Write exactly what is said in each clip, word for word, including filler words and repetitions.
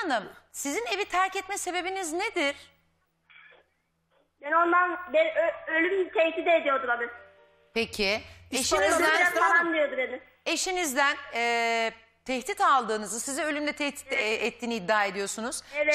Hanım, sizin evi terk etme sebebiniz nedir? Yani ondan ben ö- ölüm tehdit ediyordu beni. Peki, Öldüreceğim eşinizden, falan diyordu beni. eşinizden e, tehdit aldığınızı, sizi ölümle tehdit e, ettiğini iddia ediyorsunuz. Evet.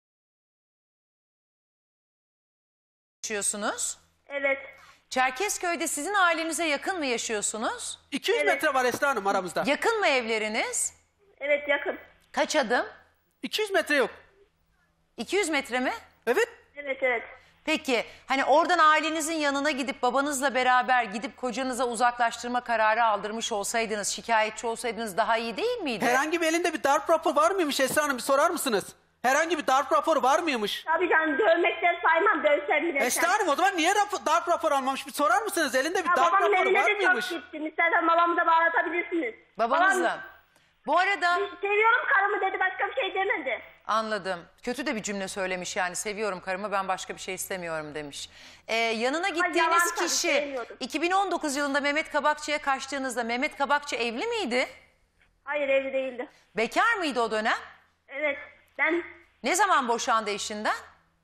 Yaşıyorsunuz. Evet. Çerkezköy'de sizin ailenize yakın mı yaşıyorsunuz? iki yüz Evet. metre var Esra Hanım aramızda. Yakın mı evleriniz? Evet yakın. Kaç adım? iki yüz metre yok. iki yüz metre mi? Evet. Evet evet. Peki hani oradan ailenizin yanına gidip babanızla beraber gidip kocanıza uzaklaştırma kararı aldırmış olsaydınız, şikayetçi olsaydınız daha iyi değil miydi? Herhangi bir elinde bir darp raporu var mıymış Esra Hanım, bir sorar mısınız? Herhangi bir darp raporu var mıymış? Tabii canım dövmekten saymam, dövsem bile. Esra Hanım o zaman niye rap darp raporu almamış, bir sorar mısınız? Elinde bir Ya darp babamın raporu evine var de mıymış? çok gittim. İstersen babamı da bağlatabilirsiniz. Babanızla. Babam, Bu arada seviyorum karımı dedi, başka bir şey demedi. anladım. Kötü de bir cümle söylemiş yani, seviyorum karımı, ben başka bir şey istemiyorum demiş. Ee, yanına yalan gittiğiniz tabii, kişi sevmiyordum. iki bin on dokuz yılında Mehmet Kabakçı'ya kaçtığınızda Mehmet Kabakçı evli miydi? Hayır, evli değildi. Bekar mıydı o dönem? Evet ben... Ne zaman boşandı eşinden?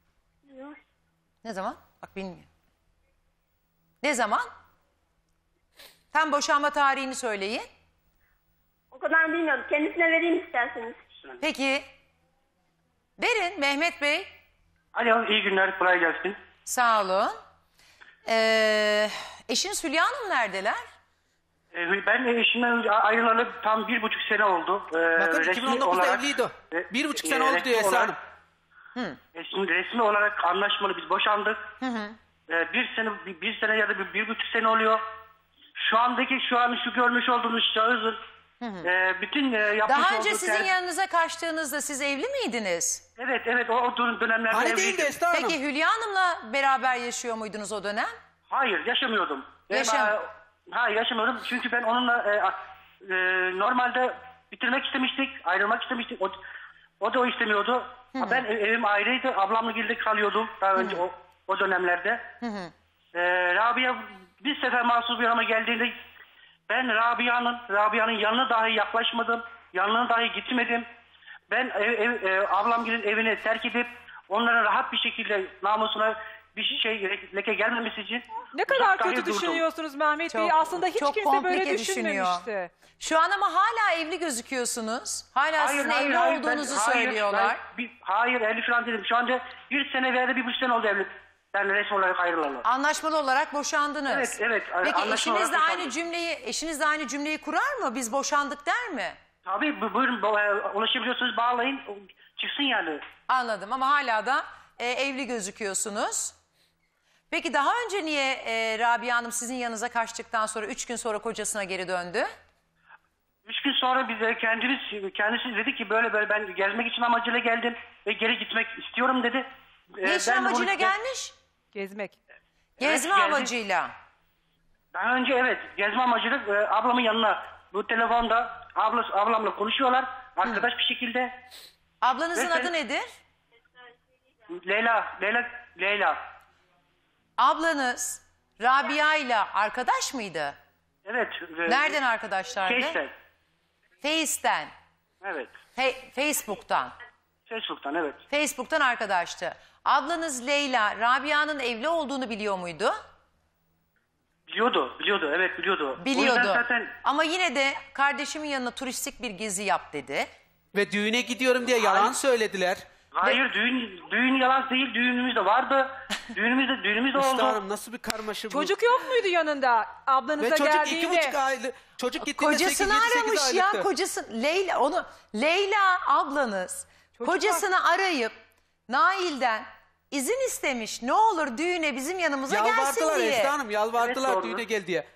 Ne zaman? Bak bilmiyorum. Ne zaman? Tam boşanma tarihini söyleyin. O kadar bilmiyorum. Kendisine vereyim isterseniz. Peki. Verin Mehmet Bey. Alo, iyi günler, kolay gelsin. Sağ olun. Ee, eşiniz Hülya Hanım neredeler? Ee, ben eşimden ayrılalı tam bir buçuk sene oldu. Ee, Bakın resmi iki bin on dokuzda olarak- evliydi o. e, Bir buçuk e, sene oldu resmi diyor Esra olarak- Hanım. E, şimdi resmi olarak anlaşmalı biz boşandık. Hı hı. Ee, bir sene, bir, bir sene ya da bir, bir buçuk sene oluyor. Şu andaki, şu an şu görmüş olduğunuz şahısın e, bütün e, yapmış Daha önce olduğu sizin ter- yanınıza kaçtığınızda siz evli miydiniz? Evet, evet, o, o dönemlerde Hani evliydim. değildi Esra Hanım? Peki Hülya Hanım'la beraber yaşıyor muydunuz o dönem? Hayır, yaşamıyordum. Benim, Yaşam- e, Hayır, yaşamıyordum. Çünkü ben onunla e, e, normalde bitirmek istemiştik, ayrılmak istemiştik. O, o da o istemiyordu. Ben ev- evim ayrıydı. Ablamla birlikte kalıyordum daha önce o, o dönemlerde. E, Rabia bir sefer mahsus bir yanıma geldiğinde ben Rabia'nın Rabia'nın yanına dahi yaklaşmadım. Yanına dahi gitmedim. Ben ev, ev, e, ablamgilin evini terk edip onlara rahat bir şekilde namusuna bir şey leke gelmemesi için Ne kadar uzak dahi kötü durdum. düşünüyorsunuz Mehmet Bey. Çok- Aslında hiç çok kimse böyle komplike düşünüyor. düşünmemişti. Şu an ama hala evli gözüküyorsunuz. Hala sizin evli olduğunuzu ben- hayır, söylüyorlar. ben- bir- hayır evli falan değilim. Şu anda bir sene veya da bir buçuk sene oldu evli. Yani resmi olarak ayrılalı. Anlaşmalı olarak boşandınız. Evet, evet, Peki anlaşmalı eşiniz de olarak aynı boşandık. cümleyi eşiniz de aynı cümleyi kurar mı? Biz boşandık der mi? Tabii bu- buyurun bu- e, ulaşabiliyorsunuz bağlayın çıksın yani. Anladım ama hala da e, evli gözüküyorsunuz. Peki daha önce niye e, Rabia Hanım sizin yanınıza kaçtıktan sonra üç gün sonra kocasına geri döndü? Üç gün sonra bize kendimiz kendisi dedi ki böyle böyle ben gezmek için amacıyla geldim ve geri gitmek istiyorum dedi. Ne Ee, için ben de amacıyla bunu- gelmiş? Gezmek. Gezme geldi. amacıyla. Daha önce evet gezme amacıyla e, ablamın yanına bu telefonda ablası, ablamla konuşuyorlar arkadaş bir şekilde. Ablanızın Ve sen- adı nedir? Leyla, Leyla, Leyla. Ablanız Rabia ile arkadaş mıydı? Evet. e, Nereden arkadaşlardı? Face'ten. Face'ten. Evet. Fe- Facebook'tan. Facebook'tan evet. Facebook'tan arkadaştı. Ablanız Leyla, Rabia'nın evli olduğunu biliyor muydu? Biliyordu, biliyordu, evet biliyordu. O Biliyordu. yüzden zaten Ama yine de kardeşimin yanına turistik bir gezi yap dedi. Ve düğüne gidiyorum diye yalan söylediler. hayır düğün düğün yalan değil, düğünümüz de vardı. düğünümüz de düğünümüz de Esra oldu. Hanım nasıl bir karmaşa bu? Çocuk yok muydu yanında ablanıza Ve çocuk geldiğinde? iki buçuk aylık. Çocuk gittiğinde sekiz, Kocasını yedi, sekiz aramış ya, aylıktı. kocası Leyla onu Leyla ablanız kocasını arayıp Nail'den izin istemiş. Ne olur düğüne bizim yanımıza gelsin Yalvardılar diye. Esra Hanım, yalvardılar Evet, doğru. düğüne gel diye.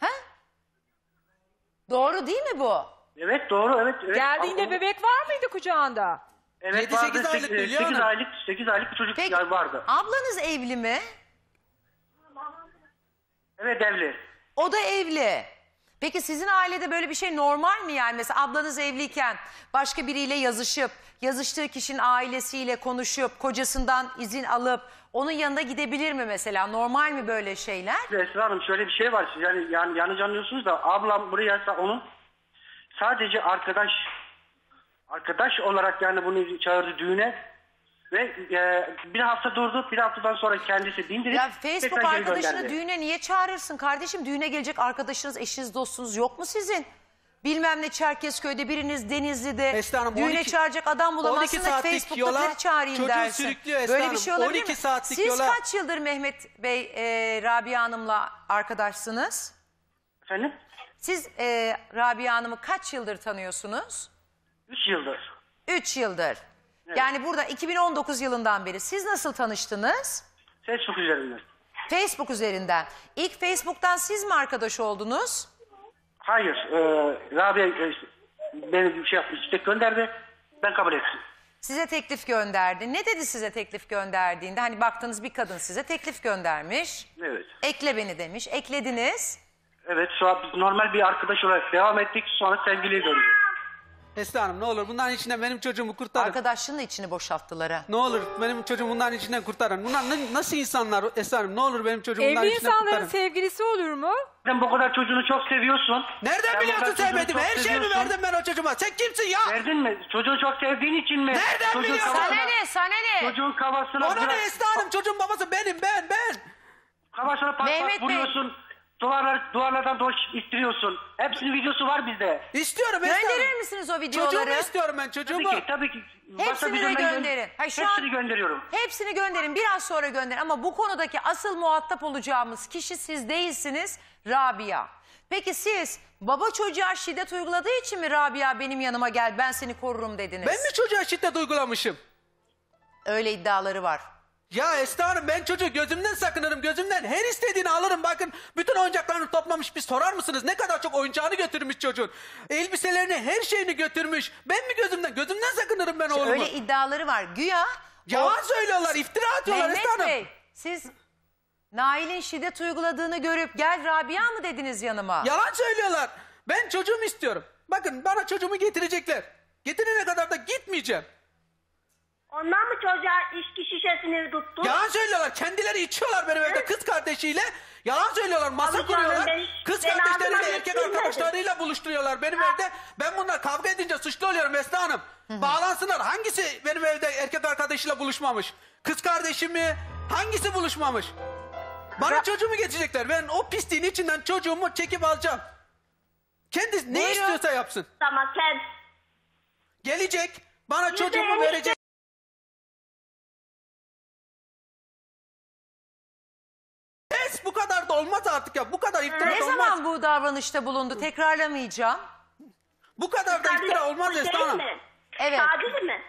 Doğru değil mi bu? Evet doğru, evet. evet. Geldiğinde Ama- bebek var mıydı kucağında? Evet yedi, vardı. sekiz aylık Sekiz- Hülya sekiz Hanım. aylık, sekiz aylık bir çocuk Peki ya vardı. ablanız evli mi? Evet evli. O da evli. Peki sizin ailede böyle bir şey normal mi yani? Mesela ablanız evliyken başka biriyle yazışıp, yazıştığı kişinin ailesiyle konuşup, kocasından izin alıp onun yanına gidebilir mi mesela? Normal mi böyle şeyler? Esra Hanım şöyle bir şey var. Siz yani, yani yanlış anlıyorsunuz da ablam buraya onun sadece arkadaş Arkadaş olarak yani bunu çağırdı düğüne. Ve e, bir hafta durdu. Bir haftadan sonra kendisi bindirip Ya Facebook tekrar geri arkadaşını gönderdi. düğüne niye çağırırsın kardeşim? Düğüne gelecek arkadaşınız, eşiniz, dostunuz yok mu sizin? Bilmem ne Çerkezköy'de, biriniz Denizli'de. Esra Hanım, düğüne on iki çağıracak adam on bulamazsın iki da saatlik Facebook'takileri yola çağırayım çocuğu dersin. sürüklüyor Esra Böyle bir Hanım. şey olabilir on iki mi? saatlik Siz yola- kaç yıldır Mehmet Bey, e, Rabia Hanım'la arkadaşsınız? Efendim? Siz e, Rabia Hanım'ı kaç yıldır tanıyorsunuz? Üç yıldır. Üç yıldır. Yani burada iki bin on dokuz yılından beri. Siz nasıl tanıştınız? Facebook üzerinden. Facebook üzerinden. İlk Facebook'tan siz mi arkadaş oldunuz? Hayır. E, Rabia e, beni bir şey yapmış. İstek gönderdi. Ben kabul ettim. Size teklif gönderdi. Ne dedi size teklif gönderdiğinde? Hani baktınız bir kadın size teklif göndermiş. Evet. Ekle beni demiş. Eklediniz. Evet. Sonra biz normal bir arkadaş olarak devam ettik. Sonra sevgiliye döndük. Esra Hanım ne olur bunların içinden benim çocuğumu kurtarın. Arkadaşlığın da içini boşalttılar ha. Ne olur benim çocuğumu bunların içinden kurtarın. Bunlar ne- nasıl insanlar Esra Hanım? Ne olur benim çocuğumu bunların Evli içinden insanların kurtarın. sevgilisi olur mu? Sen bu kadar çocuğunu çok seviyorsun. Nereden Sen bu biliyorsun kadar çocuğunu sevmediğimi? çok Her şeyimi seviyorsun. verdim ben o çocuğuma. Sen kimsin ya? Verdin mi? Çocuğu çok sevdiğin için mi? Nereden Çocuğun biliyorsun? Sana kafasına- ne? Sana ne? Çocuğun kafasına Ona ne biraz- Esra Hanım? Çocuğun babası benim ben ben. Kafasına pat Mehmet pat Bey. vuruyorsun. Duvarlar, duvarlardan doş ittiriyorsun. Hepsinin videosu var bizde. İstiyorum Esra Hanım. Gönderir misiniz o videoları? Çocuğumu istiyorum ben Tabii çocuğumu. ki, tabii ki. WhatsApp Hepsini de üzerinden gö- gönderin. Ha, şu Hepsini an- gönderiyorum. Hepsini gönderin. Biraz sonra gönderin. Ama bu konudaki asıl muhatap olacağımız kişi siz değilsiniz. Rabia. Peki siz baba çocuğa şiddet uyguladığı için mi Rabia benim yanıma gel ben seni korurum dediniz? Ben mi çocuğa şiddet uygulamışım? Öyle iddiaları var. Ya Esra Hanım ben çocuğu gözümden sakınırım. Gözümden her istediğini alırım. Bakın bütün oyuncaklarını toplamış. Bir sorar mısınız? Ne kadar çok oyuncağını götürmüş çocuğun. Elbiselerini her şeyini götürmüş. Ben mi gözümden? Gözümden sakınırım ben oğlumu. Öyle iddiaları var. Güya Yalan söylüyorlar. İftira atıyorlar Esra Mehmet Hanım. Bey siz Nail'in şiddet uyguladığını görüp gel Rabia mı dediniz yanıma? Yalan söylüyorlar. Ben çocuğumu istiyorum. Bakın bana çocuğumu getirecekler. Getirene kadar da gitmeyeceğim. Ondan mı çocuğa içki şişesini tuttun? Yalan söylüyorlar. Kendileri içiyorlar benim evde kız kardeşiyle. Yalan söylüyorlar. Masa Abi canım, kuruyorlar. ben- Kız ben kardeşleriyle ağzıma erkek getirmedim. arkadaşlarıyla buluşturuyorlar benim evde. Ben bunlar kavga edince suçlu oluyorum Esra Hanım. Bağlansınlar. Hangisi benim evde erkek arkadaşıyla buluşmamış? Kız kardeşim mi? Hangisi buluşmamış? Bana Ra- çocuğumu getirecekler. Ben o pisliğin içinden çocuğumu çekip alacağım. Kendisi ne Buyurun. istiyorsa yapsın. Tamam sen. Gelecek. Bana çocuğumu enişte- verecek. Es bu kadar da olmaz artık ya. Bu kadar iftira Ne da olmaz. zaman bu davranışta bulundu? Tekrarlamayacağım. Bu kadar da iftira olmaz Esra Şey Hanım. mi? Evet. Taciz mi?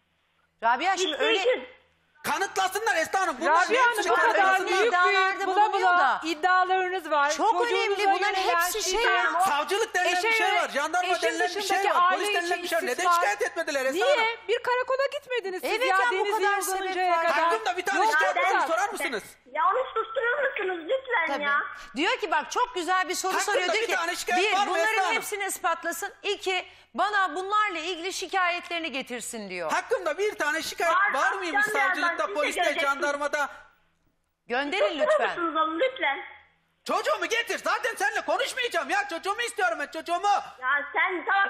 Rabia şimdi İşte öyle... için. Kanıtlasınlar Esra Hanım. Bunların Rabia Hanım hepsini bu kadar kanıtlasınlar. büyük iddialarda büyük bula bulunuyor bula da. iddialarınız var. Çok Çocuğunuza önemli, bunların yönelen hepsi şey şiddet, ya. o- Savcılık denilen Eşe bir şey yöne- var. Jandarma eşin denilen bir şey dışındaki var. aile Polis denilen içi bir şey var. Neden istismar. şikayet etmediler Esra Hanım? Niye? Bir karakola gitmediniz siz Evet ya, ya, bu Denizli'ye kadar uzanıncaya sebep var. kadar. Hakkımda bir tane Yok şikayet mu var. zaten? Sorar mısınız? Ya onu susturur musunuz lütfen Tabii. ya? Diyor ki bak çok güzel bir soru Hakkında soruyor. Diyor bir ki tane şikayet var bir mı Esra bunların Hanım? hepsini ispatlasın. İki bana bunlarla ilgili şikayetlerini getirsin diyor. Hakkımda bir tane şikayet Var, var mıymış akşam birazdan savcılıkta, siz de poliste, göreceksiniz. jandarmada? Gönderin Susturur lütfen. musunuz onu lütfen? Çocuğumu getir. Zaten seninle konuşmayacağım ya. Çocuğumu istiyorum ben çocuğumu. Ya sen tamam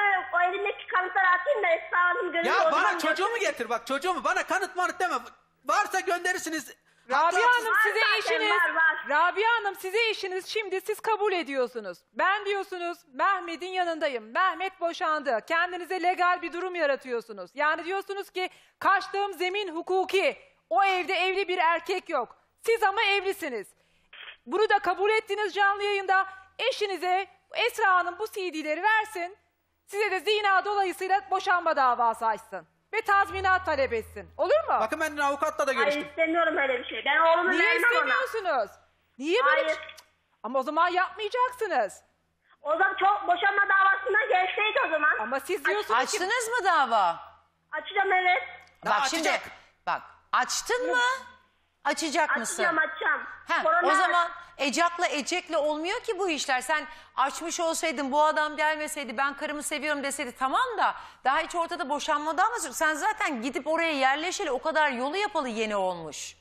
o elindeki kanıtları atayım da Esra Hanım görür. Ya o bana zaman çocuğumu getir bak çocuğumu. Bana kanıt manıt deme. Varsa gönderirsiniz. Rabia Haklısınız. Hanım Var size zaten, eşiniz, var, var. Rabia Hanım size eşiniz şimdi siz kabul ediyorsunuz. Ben diyorsunuz Mehmet'in yanındayım. Mehmet boşandı. Kendinize legal bir durum yaratıyorsunuz. Yani diyorsunuz ki kaçtığım zemin hukuki. O evde evli bir erkek yok. Siz ama evlisiniz. Bunu da kabul ettiniz canlı yayında. Eşinize Esra Hanım bu C D'leri versin. Size de zina dolayısıyla boşanma davası açsın. Ve tazminat talep etsin. Olur mu? Bakın ben avukatla da Hayır görüştüm. istemiyorum öyle bir şey. Ben oğlumu Niye vermem ona. istemiyorsunuz? Niye böyle? Hayır. Ama o zaman yapmayacaksınız. O zaman çok boşanma davasına gelseydi o zaman. Ama siz diyorsunuz ki Açtınız mı dava? Açacağım evet. Daha Bak şimdi açacak. bak açtın mı? Açacak mısın? Açacağım açacağım. Ha, Korona- o zaman Ecak'la Ecek'le olmuyor ki bu işler. Sen açmış olsaydın bu adam gelmeseydi ben karımı seviyorum deseydi tamam da daha hiç ortada boşanma davası yok. Sen zaten gidip oraya yerleşeli o kadar yolu yapalı yeni olmuş.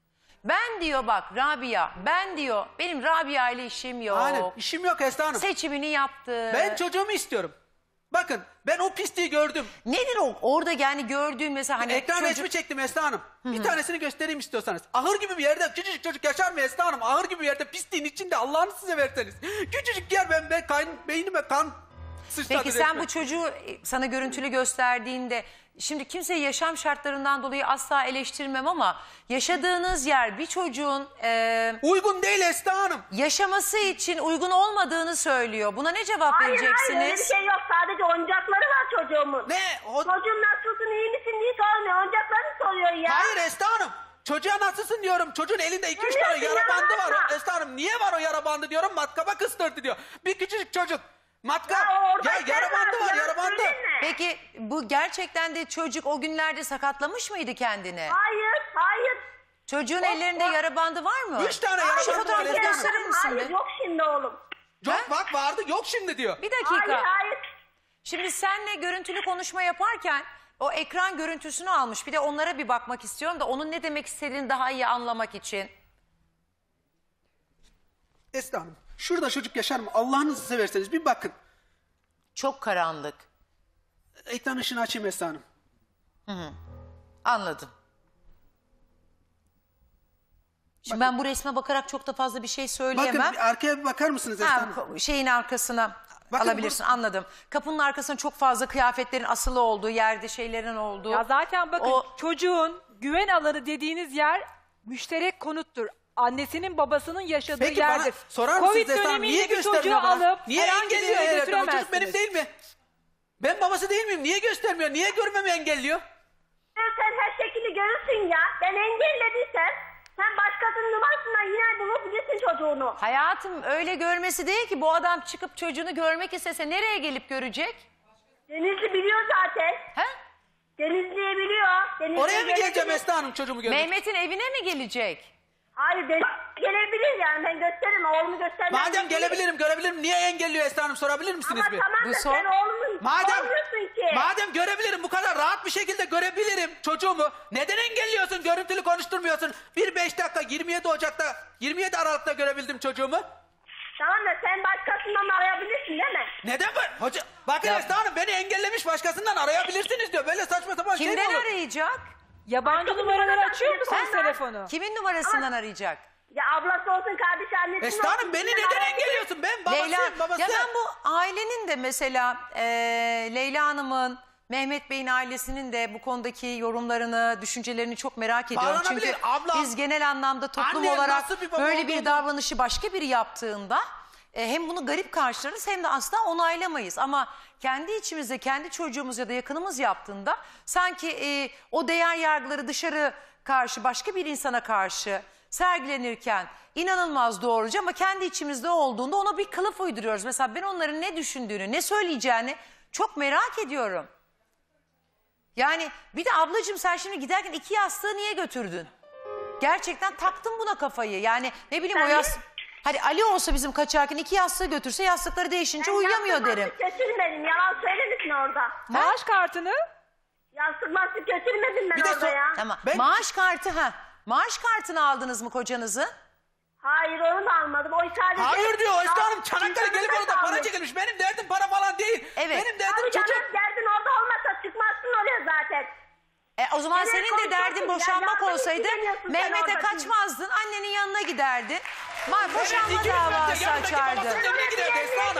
Ben diyor bak Rabia ben diyor benim Rabia ile işim yok. Aynen işim yok Esra Hanım. Seçimini yaptı. Ben çocuğumu istiyorum. Bakın ben o pisliği gördüm. Nedir o? Orada yani gördüğün mesela hani Ekran çocuk... resmi çektim Esra Hanım. Bir tanesini göstereyim istiyorsanız. Ahır gibi bir yerde küçücük çocuk yaşar mı Esra Hanım? Ahır gibi bir yerde pisliğin içinde Allah'ını size verseniz. Küçücük yer ben, ben kan, beynime kan sıçradı Peki sen resmen. bu çocuğu e, sana görüntülü gösterdiğinde şimdi kimseyi yaşam şartlarından dolayı asla eleştirmem ama yaşadığınız yer bir çocuğun e, Uygun değil Esra Hanım. yaşaması için uygun olmadığını söylüyor. Buna ne cevap Hayır vereceksiniz? hayır öyle bir şey yok. Sadece oyuncakları var çocuğumun. Ne? O... Çocuğun nasılsın iyi misin diye sormuyor. Oyuncaklarını soruyor ya. Hayır Esra Hanım. Çocuğa nasılsın diyorum. Çocuğun elinde iki üç Ne tane diyorsun yara ya, bandı var. bakma. Esra Hanım niye var o yara bandı diyorum. Matkaba kıstırdı diyor. Bir küçücük çocuk. Matkap. Ya orada Ya, şey yara bandı var, var ya, yara bandı. söyleme. Peki bu gerçekten de çocuk o günlerde sakatlamış mıydı kendini? Hayır hayır. Çocuğun O- ellerinde o- yara bandı var mı? Üç tane Hayır, yara Şu bandı var fotoğrafı Esra Hanım. gösterir misin Hayır bir? yok şimdi oğlum. Yok bak vardı yok şimdi diyor. Bir dakika. Hayır hayır. Şimdi senle görüntülü konuşma yaparken o ekran görüntüsünü almış. Bir de onlara bir bakmak istiyorum da onun ne demek istediğini daha iyi anlamak için. Esra Hanım şurada çocuk yaşar mı? Allah'ınızı severseniz bir bakın. Çok karanlık. Ekran ışığını açayım Esra Hanım. Anladım. Şimdi ben bu resme bakarak çok da fazla bir şey söyleyemem. Bakın bir arkaya bir bakar mısınız Esra Ha, Hanım? ko- şeyin arkasına Bakın alabilirsin bu- anladım. Kapının arkasına çok fazla kıyafetlerin asılı olduğu, yerde şeylerin olduğu. Ya zaten bakın O- çocuğun güven alanı dediğiniz yer müşterek konuttur. Annesinin babasının yaşadığı Peki bana yerdir. sorar mısınız Covid Esra Hanım? döneminde Niye bir çocuğu göstermiyor bana? alıp Niye herhangi bir engelliyor yere her yerden? O çocuk götüremezsiniz. benim değil mi? Ben babası değil miyim? Niye göstermiyor? Niye görmemi engelliyor? Sen her şekilde görürsün ya. Ben engellediysem sen başkasının numarasından yine bulabilirsin çocuğunu. Hayatım öyle görmesi değil ki bu adam çıkıp çocuğunu görmek istese nereye gelip görecek? Denizli biliyor zaten. He? Denizli'ye biliyor. Denizli'ye Oraya mı geleceğim gelebilir. Esra Hanım çocuğumu görmek? Mehmet'in evine mi gelecek? Hayır Denizli'ye gelebilir yani ben gösteririm. Oğlumu göstermem. Madem gelebilirim, görebilirim. Niye engelliyor Esra Hanım? Sorabilir misiniz Ama bir? tamam Bu da sor- sen oğlumu Madem, sormuyorsun ki. madem görebilirim, bu kadar rahat bir şekilde görebilirim çocuğumu. Neden engelliyorsun, görüntülü konuşturmuyorsun? Bir beş dakika, yirmi yedi Ocak'ta, yirmi yedi Aralık'ta görebildim çocuğumu. Tamam da sen başkasından arayabilirsin değil mi? Neden bu? Hoca, bakın Ya- Esra Hanım beni engellemiş, başkasından arayabilirsiniz diyor. Böyle saçma sapan şey mi Kimden olur? arayacak? Yabancı Başka numaraları numaradan açıyor musunuz telefon var. telefonu? Kimin numarasından arayacak? Ya ablası olsun kardeşi annesi Esra olsun. Hanım beni kimden neden arayabilir? engelliyorsun? Ben babasıyım, Leyla, babası. ya ben bu ailenin de mesela e, Leyla Hanım'ın, Mehmet Bey'in ailesinin de bu konudaki yorumlarını, düşüncelerini çok merak ediyorum. Bağlanabilir. Çünkü Abla, biz genel anlamda toplum anne olarak nasıl bir baba böyle bir olduğunu- davranışı başka biri yaptığında e, hem bunu garip karşılarız hem de asla onaylamayız. Ama kendi içimizde, kendi çocuğumuz ya da yakınımız yaptığında sanki e, o değer yargıları dışarı karşı, başka bir insana karşı sergilenirken inanılmaz doğrucu ama kendi içimizde olduğunda ona bir kılıf uyduruyoruz. Mesela ben onların ne düşündüğünü, ne söyleyeceğini çok merak ediyorum. Yani bir de ablacığım sen şimdi giderken iki yastığı niye götürdün? Gerçekten taktın buna kafayı. Yani ne bileyim o Sen yas... Hadi Ali olsa bizim kaçarken iki yastığı götürse yastıkları değişince uyuyamıyor Yastık derim. mastık götürmedim. Yalan söylemesin orada. Maaş kartını Yastık mastık götürmedim ben Bir de orada so- ya. Tamam. Ben- Maaş kartı ha. Maaş kartını aldınız mı kocanızın? Hayır onu da almadım. O sadece... Hayır diyor Esra Hanım, Ya, Çanakkale gelip insanı orada da para almış. çekilmiş. Benim derdim para falan değil. Evet. Benim derdim Abi çocuk. canım derdin orada olmasa çıkmazsın oraya zaten. E, o zaman Evet, senin de konuşuyorsun. derdin Ya, boşanmak yardım olsaydı istemiyorsun sen Mehmet'e orada. kaçmazdın. Annenin yanına giderdin. Ma boşanma ikimiz de davası yanındaki açardın. babasının önüne giderdi Esra Hanım.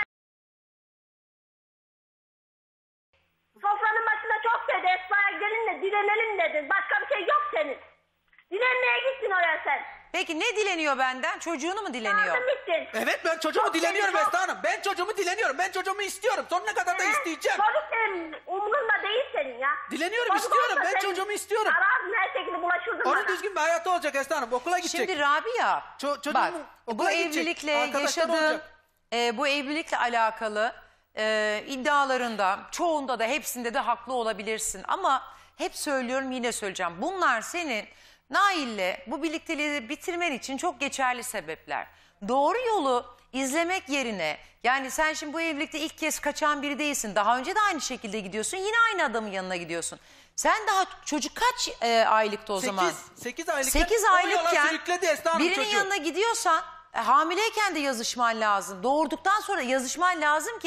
Sofranın başında çok dedi. Esma'ya gelin de dilenelim dedin. Başka bir şey yok senin. Dilenmeye gittin oraya sen. Peki ne dileniyor benden? Çocuğunu mu dileniyor? Yardım ettin. Evet ben çocuğumu Çok dileniyorum seni çok- Esra Hanım. Ben çocuğumu dileniyorum. Ben çocuğumu istiyorum. Sonuna kadar da isteyeceğim. Çocuk senin umurunda değil senin ya. Dileniyorum, Çocuk istiyorum. olsa Ben senin çocuğumu istiyorum. Arardın her şekilde bulaşırdın Onun bana. düzgün bir hayatı olacak Esra Hanım. Okula gidecek. Şimdi Rabia Ço- çocuğum bak okula bu gidecek, evlilikle arkadaşlar yaşadığın olacak. e, bu evlilikle alakalı e, iddialarında çoğunda da hepsinde de haklı olabilirsin. Ama hep söylüyorum yine söyleyeceğim. Bunlar senin Nail'le bu birlikteliği bitirmen için çok geçerli sebepler. Doğru yolu izlemek yerine yani sen şimdi bu evlilikte ilk kez kaçan biri değilsin. Daha önce de aynı şekilde gidiyorsun. Yine aynı adamın yanına gidiyorsun. Sen daha çocuk kaç e, aylıktı o zaman? sekiz aylıkken sekiz o yola aylıkken sürükledi Esra Hanım birinin çocuğu. yanına gidiyorsan e, hamileyken de yazışman lazım. Doğurduktan sonra yazışman lazım ki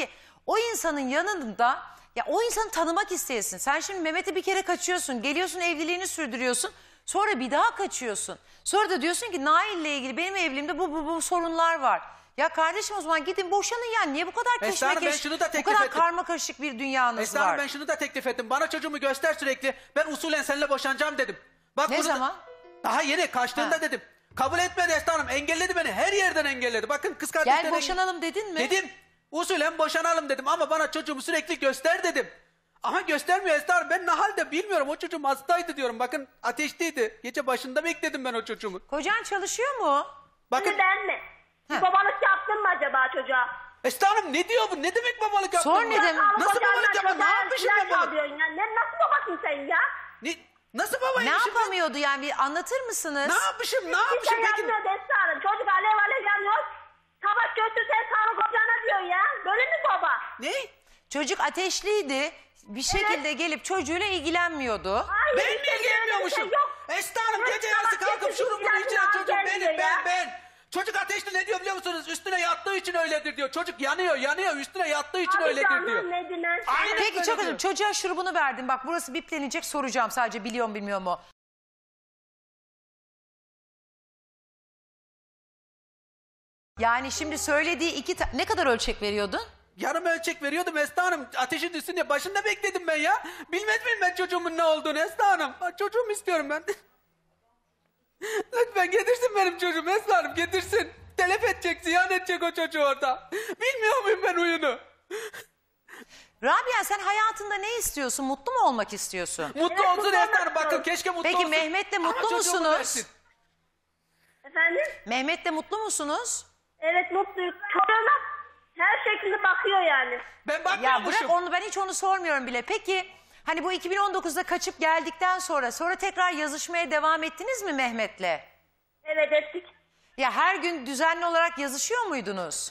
O insanın yanında ya o insanı tanımak isteyesin. Sen şimdi Mehmet'e bir kere kaçıyorsun. Geliyorsun evliliğini sürdürüyorsun. Sonra bir daha kaçıyorsun. Sonra da diyorsun ki Nail'le ilgili benim evliliğimde bu, bu, bu sorunlar var. Ya kardeşim o zaman gidin boşanın ya. Niye bu kadar Esra Hanım, ben keşmekeş, şunu da bu teklif kadar ettim. karma karışık bir dünyanız Esra var? Hanım, ben şunu da teklif ettim. Bana çocuğumu göster sürekli. Ben usulen seninle boşanacağım dedim. Bak Ne bunu da- zaman? Daha yeni kaçtığında Ha. dedim. Kabul etmedi Esra Hanım. Engelledi beni. Her yerden engelledi. Bakın kız kardeşlerim. Gel boşanalım dedin mi? Dedim. Usulen boşanalım dedim ama bana çocuğumu sürekli göster dedim. Ama göstermiyor Esra Hanım. Ben ne halde bilmiyorum. O çocuğum hastaydı diyorum. Bakın ateşliydi. Gece başında bekledim ben o çocuğumu. Kocan çalışıyor mu? Bakın Şimdi ben mi? Ha. Babalık yaptın mı acaba çocuğa? Esra Hanım ne diyor bu? Ne demek babalık yaptın? Sor bu? ne demek? Sağlık Nasıl ocağından babalık yaptın? Ne çocuğa yapmışım ilaç ben babalık? alıyorsun ya. Ne, nasıl babasın sen ya? Ne, nasıl Ne babaymışım ben? yapamıyordu yani bir anlatır mısınız? Ne yapmışım? Ne Bir yapmışım? şey Peki yapmıyor Esra Hanım. Çocuk alev alev yanıyor. Savaş götür sen sağlık ocağına diyor ya. Böyle mi baba? ne? Çocuk ateşliydi. Bir şekilde gelip çocuğuyla ilgilenmiyordu. Hayır, Ben işte mi böyle bir ilgilenmiyormuşum? şey yok. Esra Hanım Hep gece yarısı savaş kalkıp götür, şunu bunu ilacını içiren al çocuk gel benim diyor ben ya. ben. Çocuk ateşli ne diyor biliyor musunuz? Üstüne yattığı için öyledir diyor. Çocuk yanıyor yanıyor üstüne yattığı için Abi öyledir canım, diyor. ne dinler? Aynen Peki öyle çok diyor. özür çocuğa şurubunu verdim. Bak burası biplenecek soracağım sadece biliyor mu bilmiyor mu? Yani şimdi söylediği iki ta- ne kadar ölçek veriyordun? Yarım ölçek veriyordum Esra Hanım. Ateşin üstüne başında bekledim ben ya. Bilmez miyim ben çocuğumun ne olduğunu Esra Hanım? Ha, çocuğumu istiyorum ben. Lütfen getirsin benim çocuğumu Esra Hanım getirsin. Telef edecek, ziyan edecek o çocuğu orada. Bilmiyor muyum ben huyunu? Rabia sen hayatında ne istiyorsun? Mutlu mu olmak istiyorsun? Mutlu Evet, olsun mutlu Esra Hanım. olmak Bakın istiyorum. keşke mutlu Peki olsun. Mehmet'le Ama mutlu çocuğumu musunuz? versin. Efendim? Mehmet'le mutlu musunuz? Evet mutluyuz. Çocuğuna her şekilde bakıyor yani. Ben Ya bakmıyormuşum. bırak onu ben hiç onu sormuyorum bile. Peki hani bu iki bin on dokuzda kaçıp geldikten sonra sonra tekrar yazışmaya devam ettiniz mi Mehmet'le? Evet ettik. Ya her gün düzenli olarak yazışıyor muydunuz?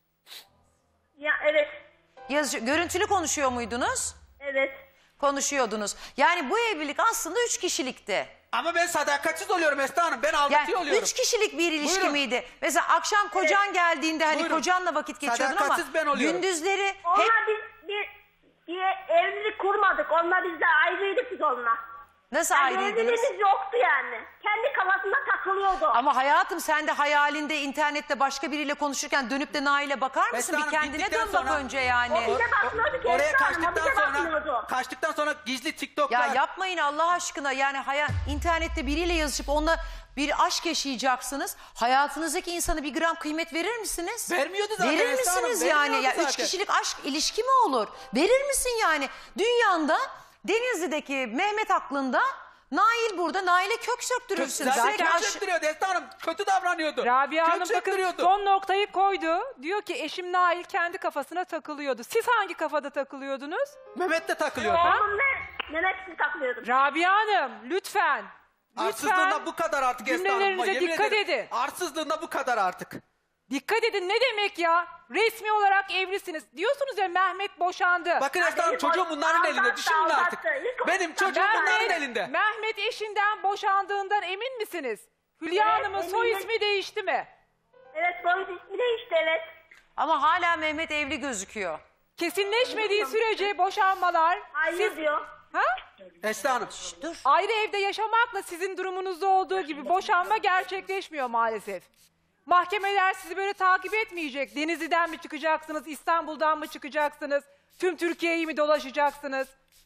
Ya evet. Yazı görüntülü konuşuyor muydunuz? Evet. Konuşuyordunuz. Yani bu evlilik aslında üç kişilikti. Ama ben sadakatsiz oluyorum Esra Hanım. Ben aldatıyor Yani oluyorum. üç kişilik bir ilişki Buyurun. miydi? Mesela akşam kocan geldiğinde hani Buyurun. kocanla vakit geçiyordun ama Sadakatsiz ben oluyorum. gündüzleri Onunla hep biz bir, bir evlilik kurmadık. Onunla biz de ayrıydık biz onunla. nasıl Yani ayrıydınız? evliliğimiz yoktu yani. Kendi kafasında takılıyordu. Ama hayatım sen de hayalinde internette başka biriyle konuşurken dönüp de Nail'e bakar mısın? Esra Bir Hanım, kendine gittikten dön bak sonra- önce yani. O bize bakmıyordu ki Oraya Esra Hanım. O kaçtıktan bize sonra bakmıyordu. kaçtıktan sonra gizli TikTok'ta Ya yapmayın Allah aşkına yani hayat, internette biriyle yazışıp onunla bir aşk yaşayacaksınız. Hayatınızdaki insana bir gram kıymet verir misiniz? Vermiyordu zaten Verir Esra Hanım, misiniz yani? vermiyordu Ya üç zaten. kişilik aşk ilişki mi olur? Verir misin yani? Dünyanda Denizli'deki Mehmet aklında Nail burada. Nail'e kök söktürürsün. zaten Sürekli kök aş- söktürüyordu Esra Hanım. Kötü davranıyordu. Rabia Kök Hanım bakın söktürüyordu. son noktayı koydu. Diyor ki eşim Nail kendi kafasına takılıyordu. Siz hangi kafada takılıyordunuz? Mehmet de takılıyordu. Oğlum ne? Mehmet'siz taklıyordum. Rabia Hanım lütfen. Arsızlığında Lütfen bu kadar artık Esra Hanım. cümlelerinize Yemin dikkat ederim. edin. Arsızlığında bu kadar artık. Dikkat edin ne demek ya? Resmi olarak evlisiniz. Diyorsunuz ya Mehmet boşandı. Bakın Esra Hanım benim çocuğum o- bunların elinde. aldattı, Düşünün artık. aldattı. İlk Benim o- çocuğum Ben- bunların Mehmet, elinde. Mehmet eşinden boşandığından emin misiniz? Hülya Evet, Hanım'ın soy eminim. ismi değişti mi? Evet boyut ismi değişti evet. Ama hala Mehmet evli gözüküyor. Kesinleşmediği sürece boşanmalar Hayır siz diyor. ha? Esra Hanım. Dur. Ayrı evde yaşamakla sizin durumunuzda olduğu gibi boşanma gerçekleşmiyor maalesef. Mahkemeler sizi böyle takip etmeyecek. Denizli'den mi çıkacaksınız, İstanbul'dan mı çıkacaksınız, tüm Türkiye'yi mi dolaşacaksınız?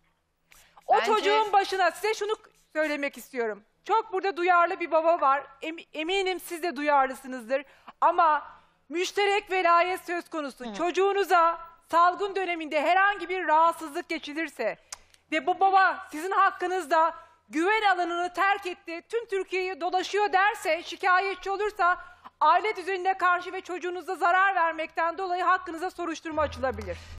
O Bence- çocuğun başına size şunu söylemek istiyorum. Çok burada duyarlı bir baba var. Em- eminim siz de duyarlısınızdır. Ama müşterek velayet söz konusu. Çocuğunuza salgın döneminde herhangi bir rahatsızlık geçilirse ve bu baba sizin hakkınızda güven alanını terk etti, tüm Türkiye'yi dolaşıyor derse, şikayetçi olursa aile düzenine karşı ve çocuğunuza zarar vermekten dolayı hakkınıza soruşturma açılabilir.